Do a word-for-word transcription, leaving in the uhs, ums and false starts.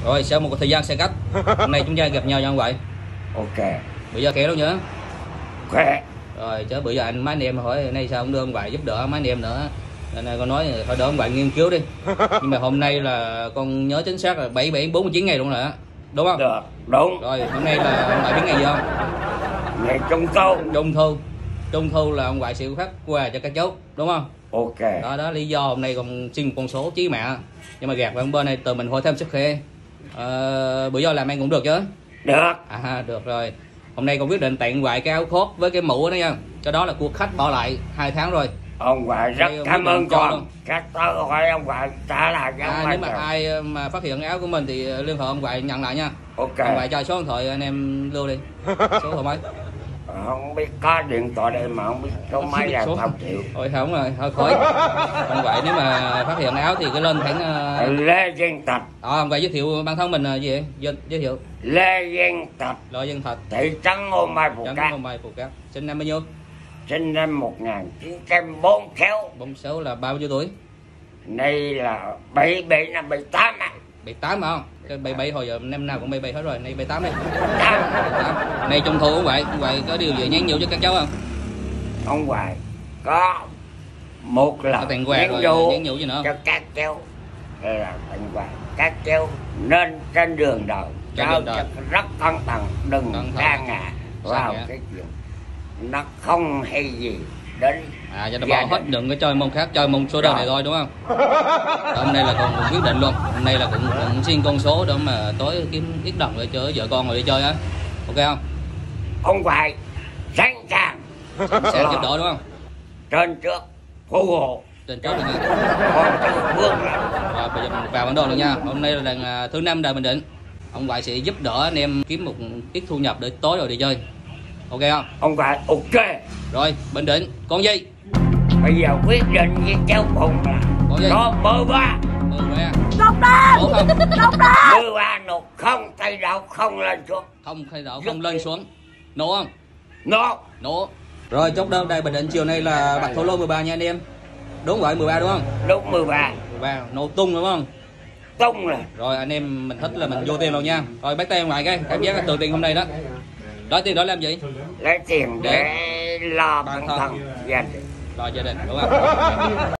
Rồi sau một thời gian xe cách, hôm nay chúng ta gặp nhau nha ông vậy. Ok. Bây giờ kéo đâu nhớ. Khỏe. Rồi chứ bữa giờ anh mấy anh em hỏi nay sao không đưa ông vậy giúp đỡ mấy anh em nữa. Nên con nói thôi đỡ ông vậy nghiên cứu đi. Nhưng mà hôm nay là con nhớ chính xác là bảy bảy bốn mươi chín ngày luôn rồi á. Đúng không? Được, đúng. Rồi hôm nay là ông ngoại biết ngày gì không? Ngày Trung thu. Trung thu. Trung thu là ông ngoại sẽ phát quà cho các cháu, đúng không? Ok. Đó đó lý do hôm nay con xin một con số chí mẹ. Nhưng mà gạt vào bên này từ mình hỏi thêm sức khỏe. Ờ, bữa giờ làm ăn cũng được chứ? Được. À được rồi. Hôm nay con quyết định tặng ngoại cái áo khoác với cái mũ đó nha. Cái đó là của khách bỏ lại hai tháng rồi. Ông ngoại rất Đây, cảm ơn con. luôn. Các tớ hỏi ông ngoại trả lại cho À, ông nếu mà rồi. ai mà phát hiện áo của mình thì liên hệ ông ngoại nhận lại nha. Ok. Ông ngoại cho số điện thoại anh em lưu đi. Số thoại mấy? Không biết có điện thoại đây mà không biết số mấy là Số. không chịu. Ôi không rồi, thôi khỏi. Ông ngoại nếu mà phát hiện áo thì cứ lên thẳng uh... Lê Dân Tịch. Đó, ông ngoại giới thiệu bản thân mình là gì vậy? Giới, giới thiệu. Lê Dân Tịch. Lê Dân Thật. Thị trấn Ô Mai Phù Trấn Cát. Ô Mai Phù Cát. Sinh năm bao nhiêu? Sinh năm một nghìn chín trăm bốn mươi sáu. bốn sáu là bao nhiêu tuổi? Đây là bảy bảy năm bảy tám á. bảy tám phải không? Cái bảy bảy hồi giờ năm nào cũng bảy bảy hết rồi, nay bảy tám đi. tám. Nay trung thu ông ngoại, ông ngoại có điều gì nhắn nhủ cho các cháu không? Ông ngoại có một lần tặng quà rồi nhắn nhủ gì nữa cho các cháu. Đây là tặng quà các cháu nên trên đường đời cháu rất cẩn thận, đừng sa ngã vào cái chuyện nó không hay gì đến. À cho nó bỏ hết, đừng có chơi môn khác, chơi môn số đơn này thôi đúng không? Hôm nay là con quyết định luôn, hôm nay là cũng, cũng xin con số để mà tối kiếm ít đồng để cho vợ con rồi đi chơi á, ok không? Ông ngoại sẵn sàng sẽ giúp đỡ đúng không? Trên trước phù hộ trên trước rồi nha. Rồi bây giờ mình vào bản đồ luôn nha. Hôm nay là lần thứ năm đời Bình Định, ông ngoại sẽ giúp đỡ anh em kiếm một ít thu nhập để tối rồi đi chơi, ok không? Ông ngoại ok. Rồi Bình Định con gì? Bây giờ quyết định với cháu Phùng là có mười ba. Mười ba. Nộp đơn. Không. Nộp đơn. Mười ba nộp không thay đổi không lên xuống. Không thay đổi không lên xuống. Nổ không? Nổ. Nổ. Rồi chốt đơn đây Bình Định chiều nay là bạc thổ lô mười ba nha anh em. Đúng vậy mười ba đúng không? Đúng mười ba. mười ba nổ tung đúng không? Tung rồi. Rồi anh em mình thích là mình vô tiền luôn nha. Rồi bắt tay ông ngoại cái cảm giác là từ tiền hôm nay đó. Đó tiền đó làm gì? Lấy tiền để, để lo bản thân gia đình. Lo gia đình đúng không?